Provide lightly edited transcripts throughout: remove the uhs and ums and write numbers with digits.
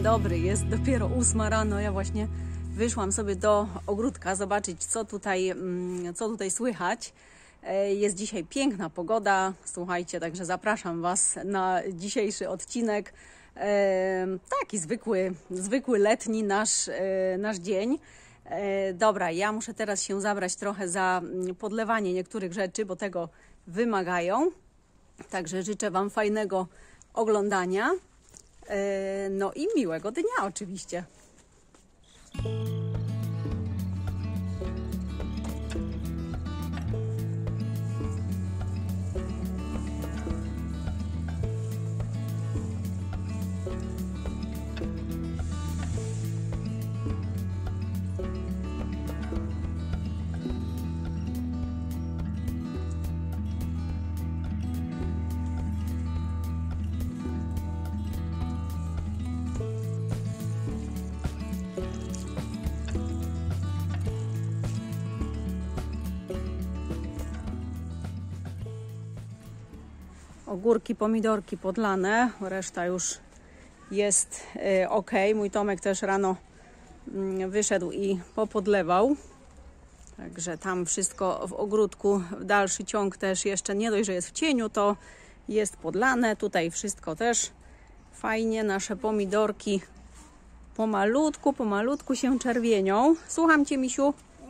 dobry, jest dopiero 8 rano. Ja właśnie wyszłam sobie do ogródka zobaczyć, co tutaj słychać. Jest dzisiaj piękna pogoda, słuchajcie, także zapraszam Was na dzisiejszy odcinek. Taki zwykły letni nasz dzień. Dobra, ja muszę teraz się zabrać trochę za podlewanie niektórych rzeczy, bo tego wymagają. Także życzę Wam fajnego oglądania. No i miłego dnia oczywiście. Ogórki, pomidorki podlane, reszta już jest ok. Mój Tomek też rano wyszedł i popodlewał. Także tam wszystko w ogródku, w dalszy ciąg też jeszcze nie dość, że jest w cieniu, to jest podlane. Tutaj wszystko też fajnie. Nasze pomidorki pomalutku się czerwienią. Słucham Cię, misiu.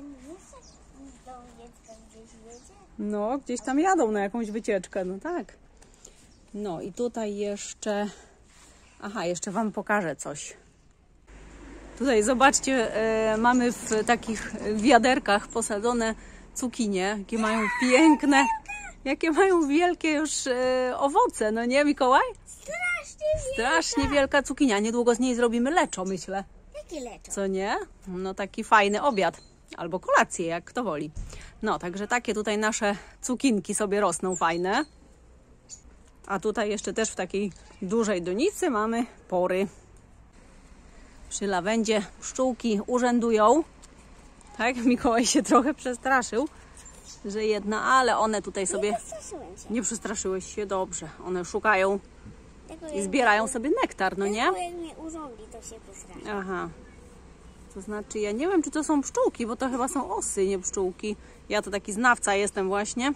No, gdzieś tam jadą na jakąś wycieczkę, no tak. No i tutaj jeszcze... Aha, jeszcze Wam pokażę coś. Tutaj zobaczcie, mamy w takich wiaderkach posadzone cukinie, jakie mają piękne, jakie mają wielkie już owoce, no nie, Mikołaj? Strasznie wielka cukinia. Niedługo z niej zrobimy leczo, myślę. Jakie leczo? Co nie? No taki fajny obiad. Albo kolację, jak kto woli. No, także takie tutaj nasze cukinki sobie rosną fajne. A tutaj jeszcze też w takiej dużej donicy mamy pory. Przy lawendzie pszczółki urzędują. Tak, Mikołaj się trochę przestraszył, że jedna, ale one tutaj sobie... Nie przestraszyłeś się? Dobrze. One szukają i zbierają sobie nektar, no nie? Jak mnie urządzi, to się przestraszy. Aha. To znaczy, ja nie wiem, czy to są pszczółki, bo to chyba są osy, nie pszczółki. Ja to taki znawca jestem właśnie.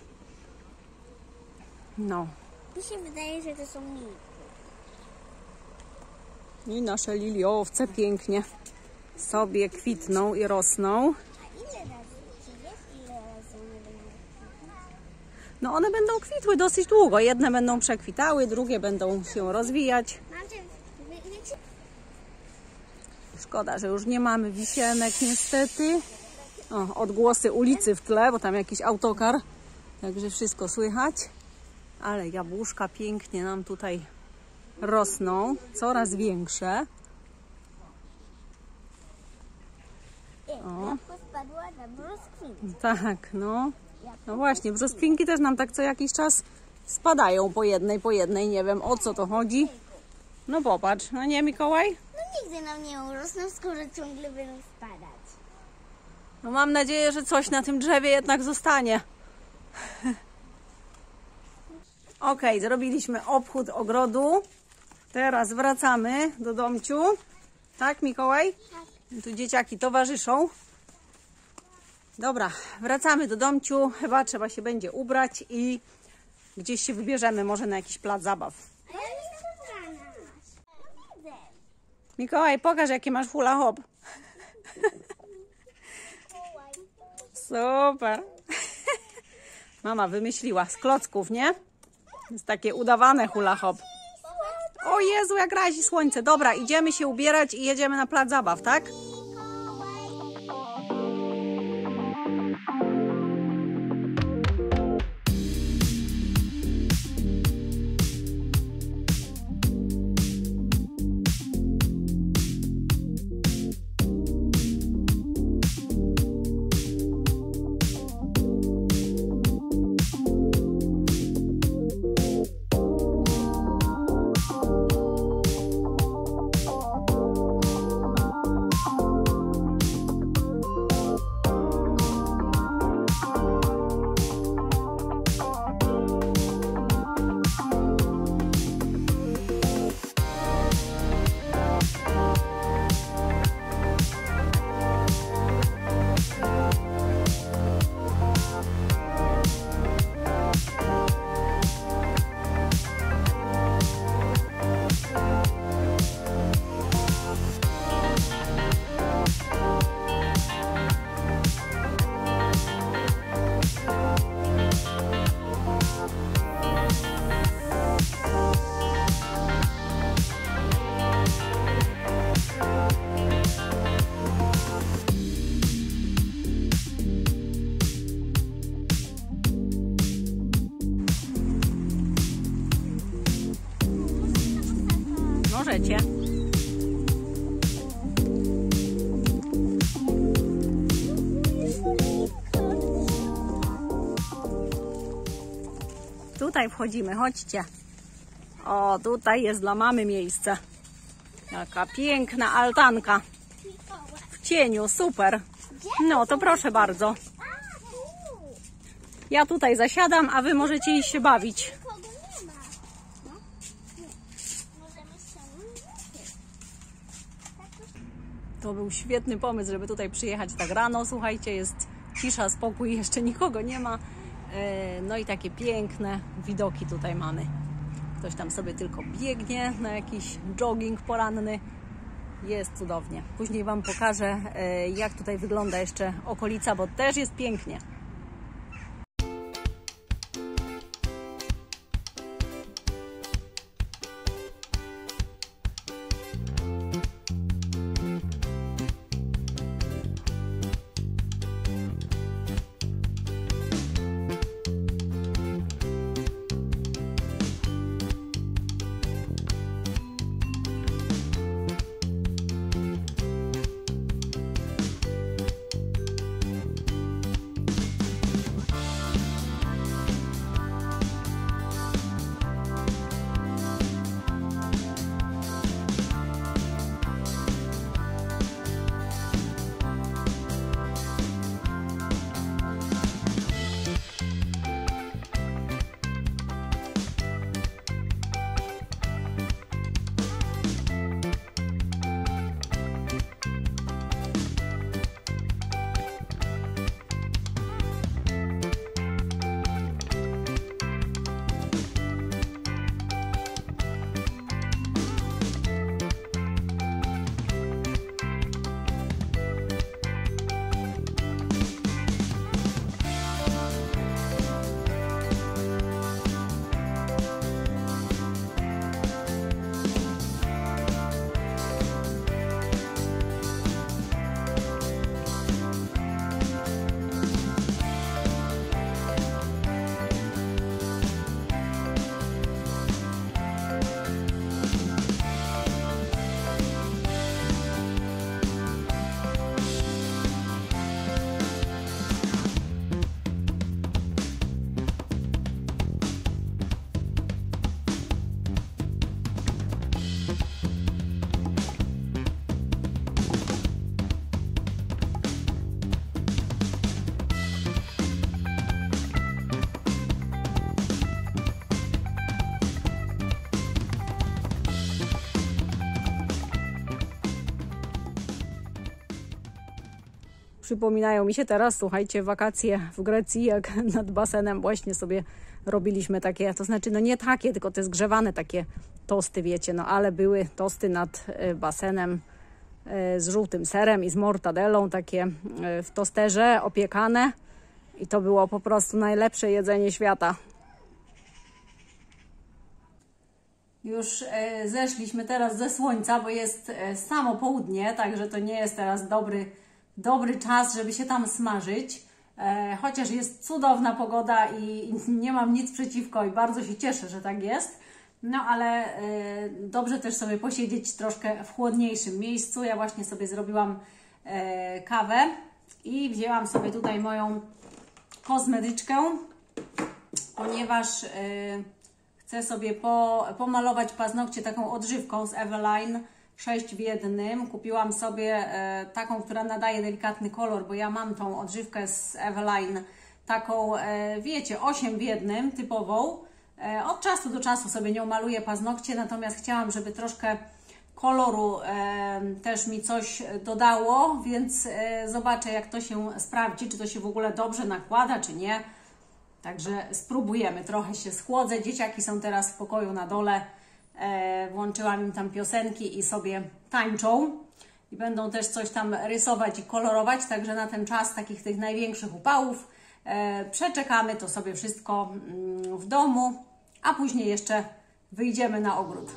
No. Mi się wydaje, że to są milki. I nasze liliowce pięknie sobie kwitną i rosną. A ile razy, czy wiesz, ile razy one będą kwitnąć? No one będą kwitły dosyć długo. Jedne będą przekwitały, drugie będą się rozwijać. Szkoda, że już nie mamy wisienek niestety. O, odgłosy ulicy w tle, bo tam jakiś autokar. Także wszystko słychać. Ale jabłuszka pięknie nam tutaj rosną. Coraz większe. O. Spadła na brzoskwinki. Tak, no. No właśnie, brzoskwinki też nam tak co jakiś czas spadają po jednej. Nie wiem, o co to chodzi. No popatrz, no nie, Mikołaj? No nigdy nam nie urosną, skoro ciągle będą spadać. No mam nadzieję, że coś na tym drzewie jednak zostanie. Ok, zrobiliśmy obchód ogrodu. Teraz wracamy do domciu. Tak, Mikołaj? Tak. Tu dzieciaki towarzyszą. Dobra, wracamy do domciu. Chyba trzeba się będzie ubrać i gdzieś się wybierzemy, może na jakiś plac zabaw. A ja jestem ubrana. Widzę. Mikołaj, pokaż, jakie masz hula hop. Super. Mama wymyśliła z klocków, nie? Jest takie udawane hula hop. O Jezu, jak razi słońce. Dobra, idziemy się ubierać i jedziemy na plac zabaw, tak? słuchajcie. Tutaj wchodzimy, chodźcie. O, tutaj jest dla mamy miejsce. Jaka piękna altanka. W cieniu, super. No to proszę bardzo. Ja tutaj zasiadam, a wy możecie iść się bawić. To był świetny pomysł, żeby tutaj przyjechać tak rano. Słuchajcie, jest cisza, spokój, jeszcze nikogo nie ma. No i takie piękne widoki tutaj mamy. Ktoś tam sobie tylko biegnie na jakiś jogging poranny. Jest cudownie. Później Wam pokażę, jak tutaj wygląda jeszcze okolica, bo też jest pięknie. Przypominają mi się teraz, słuchajcie, wakacje w Grecji, jak nad basenem właśnie sobie robiliśmy takie, to znaczy no nie takie, tylko te zgrzewane takie tosty, wiecie, no ale były tosty nad basenem z żółtym serem i z mortadellą, takie w tosterze opiekane i to było po prostu najlepsze jedzenie świata. Już zeszliśmy teraz ze słońca, bo jest samo południe, także to nie jest teraz dobry czas, żeby się tam smażyć. Chociaż jest cudowna pogoda i nie mam nic przeciwko i bardzo się cieszę, że tak jest. No ale dobrze też sobie posiedzieć troszkę w chłodniejszym miejscu. Ja właśnie sobie zrobiłam kawę i wzięłam sobie tutaj moją kosmetyczkę, ponieważ chcę sobie pomalować paznokcie taką odżywką z Eveline 6 w 1. Kupiłam sobie taką, która nadaje delikatny kolor, bo ja mam tą odżywkę z Eveline, taką, wiecie, 8 w 1, typową. Od czasu do czasu sobie nią maluję paznokcie, natomiast chciałam, żeby troszkę koloru też mi coś dodało, więc zobaczę, jak to się sprawdzi, czy to się w ogóle dobrze nakłada, czy nie. Także spróbujemy, trochę się schłodzę. Dzieciaki są teraz w pokoju na dole. Włączyłam im tam piosenki i sobie tańczą. I będą też coś tam rysować i kolorować. Także na ten czas takich tych największych upałów przeczekamy to sobie wszystko w domu. A później jeszcze wyjdziemy na ogród.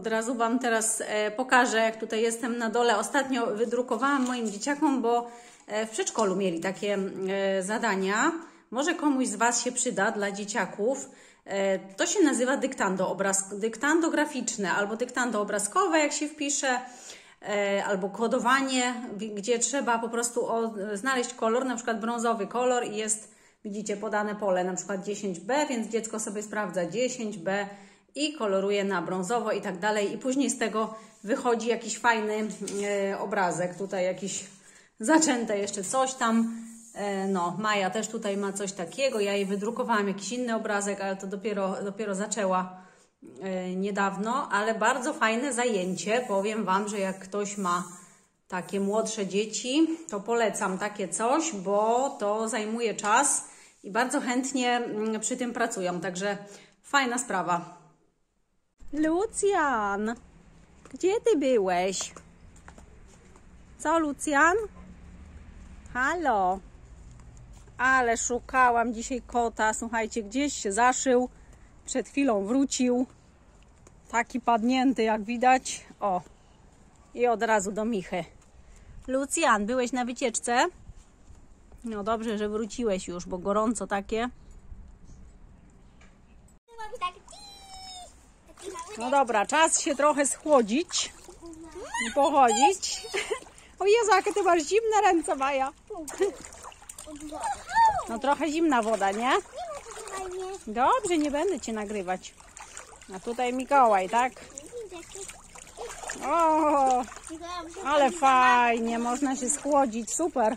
Od razu Wam teraz pokażę, jak tutaj jestem na dole. Ostatnio wydrukowałam moim dzieciakom, bo w przedszkolu mieli takie zadania. Może komuś z Was się przyda, dla dzieciaków. To się nazywa dyktando graficzne albo dyktando obrazkowe, jak się wpisze, albo kodowanie, gdzie trzeba po prostu znaleźć kolor, na przykład brązowy kolor i jest, widzicie, podane pole, na przykład 10B, więc dziecko sobie sprawdza 10B i koloruje na brązowo i tak dalej. I później z tego wychodzi jakiś fajny obrazek, tutaj jakiś zaczęte jeszcze coś tam. No, Maja też tutaj ma coś takiego. Ja jej wydrukowałam jakiś inny obrazek, ale to dopiero zaczęła niedawno, ale bardzo fajne zajęcie. Powiem Wam, że jak ktoś ma takie młodsze dzieci, to polecam takie coś, bo to zajmuje czas i bardzo chętnie przy tym pracują. Także fajna sprawa. Lucjan, gdzie Ty byłeś? Co, Lucjan? Halo? Ale szukałam dzisiaj kota. Słuchajcie, gdzieś się zaszył. Przed chwilą wrócił. Taki padnięty, jak widać. O, i od razu do Michy. Lucjan, byłeś na wycieczce? No dobrze, że wróciłeś już, bo gorąco takie. No dobra, czas się trochę schłodzić i pochodzić. O Jezu, jakie Ty masz zimne ręce, Maja. No trochę zimna woda, nie? Dobrze, nie będę Cię nagrywać. A tutaj Mikołaj, tak? O, ale fajnie, można się schłodzić, super.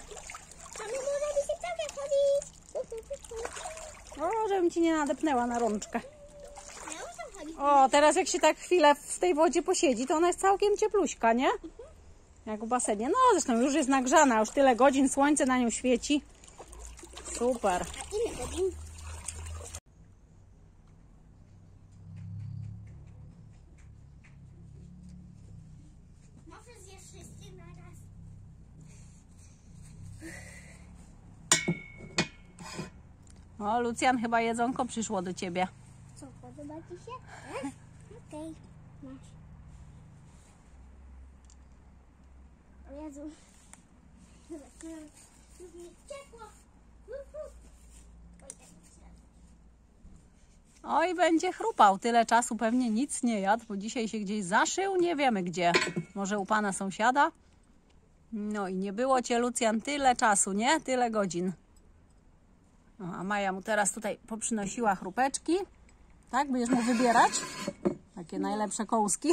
O, żebym Ci nie nadepnęła na rączkę. O, teraz jak się tak chwilę w tej wodzie posiedzi, to ona jest całkiem ciepluśka, nie? Jak w basenie. No, zresztą już jest nagrzana, już tyle godzin słońce na nią świeci. Super. Może zjesz wszyscy na raz. O, Lucjan, chyba jedzonko przyszło do Ciebie. Co, podoba Ci się? Okej, masz. O Jezu. Już mi ciepło. Oj, będzie chrupał. Tyle czasu pewnie nic nie jadł, bo dzisiaj się gdzieś zaszył. Nie wiemy gdzie. Może u Pana sąsiada? No i nie było Cię, Lucjan, tyle czasu, nie? Tyle godzin. No, a Maja mu teraz tutaj poprzynosiła chrupeczki. Tak? Będziesz mu wybierać? Takie najlepsze kołuski.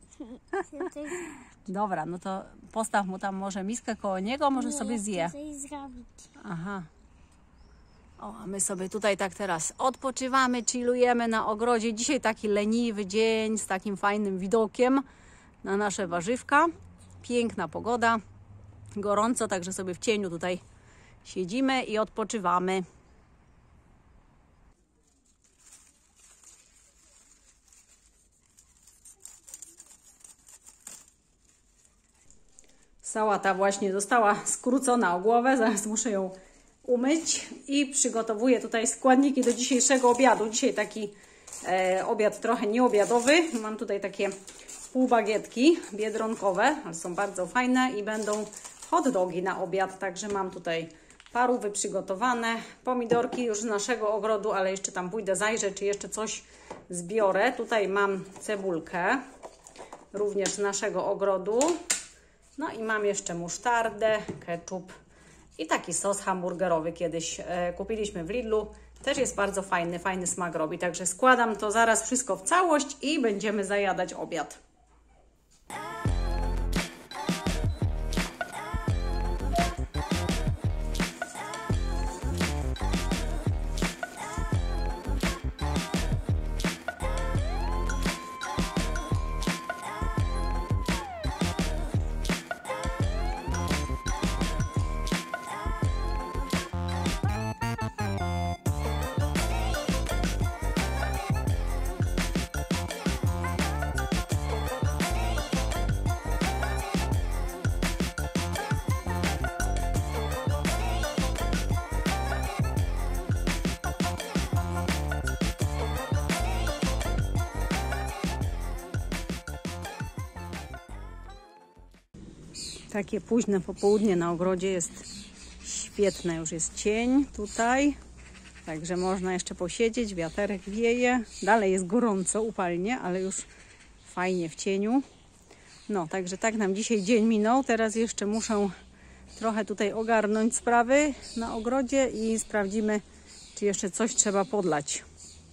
Dobra, no to postaw mu tam może miskę koło niego, może sobie zje. Aha. O, a my sobie tutaj tak teraz odpoczywamy, chillujemy na ogrodzie. Dzisiaj taki leniwy dzień z takim fajnym widokiem na nasze warzywka. Piękna pogoda, gorąco, także sobie w cieniu tutaj siedzimy i odpoczywamy. Sałata właśnie została skrócona o głowę, zaraz muszę ją umyć i przygotowuję tutaj składniki do dzisiejszego obiadu. Dzisiaj taki obiad trochę nieobiadowy. Mam tutaj takie półbagietki biedronkowe, ale są bardzo fajne i będą hot dogi na obiad, także mam tutaj parówy przygotowane, pomidorki już z naszego ogrodu, ale jeszcze tam pójdę zajrzeć, czy jeszcze coś zbiorę. Tutaj mam cebulkę, również z naszego ogrodu. No i mam jeszcze musztardę, ketchup i taki sos hamburgerowy kiedyś kupiliśmy w Lidlu. Też jest bardzo fajny, fajny smak robi. Także składam to zaraz wszystko w całość i będziemy zajadać obiad. Takie późne popołudnie na ogrodzie jest świetne. Już jest cień tutaj, także można jeszcze posiedzieć. Wiaterek wieje. Dalej jest gorąco, upalnie, ale już fajnie w cieniu. No, także tak nam dzisiaj dzień minął. Teraz jeszcze muszę trochę tutaj ogarnąć sprawy na ogrodzie i sprawdzimy, czy jeszcze coś trzeba podlać.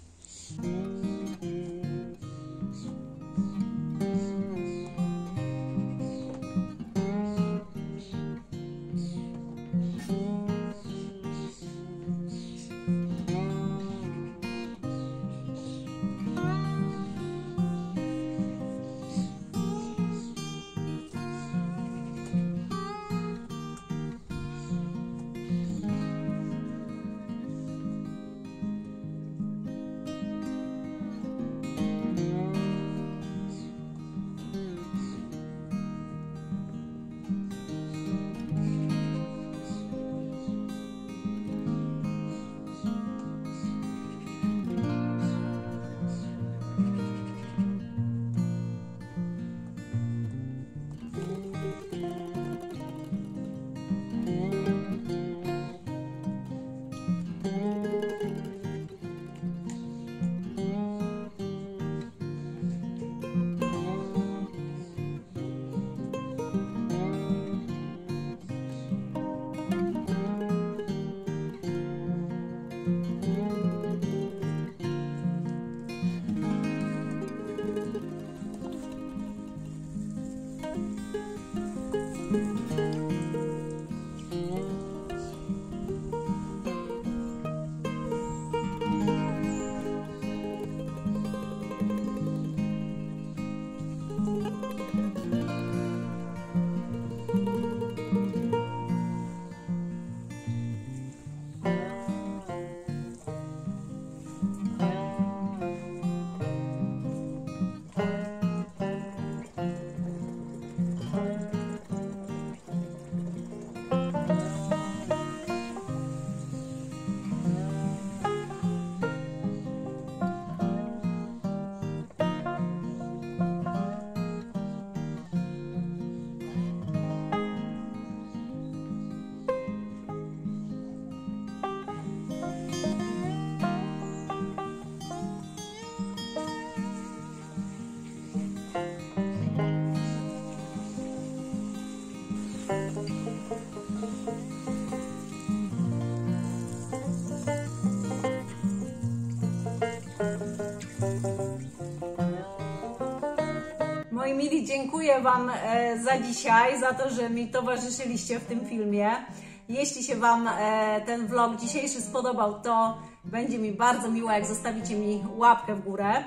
Moi mili, dziękuję Wam za dzisiaj, za to, że mi towarzyszyliście w tym filmie. Jeśli się Wam ten vlog dzisiejszy spodobał, to będzie mi bardzo miło, jak zostawicie mi łapkę w górę.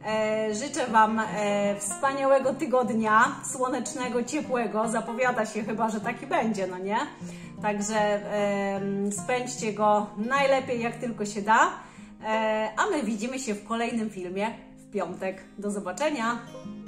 Życzę Wam wspaniałego tygodnia, słonecznego, ciepłego. Zapowiada się chyba, że taki będzie, no nie? Także spędźcie go najlepiej, jak tylko się da. A my widzimy się w kolejnym filmie w piątek. Do zobaczenia!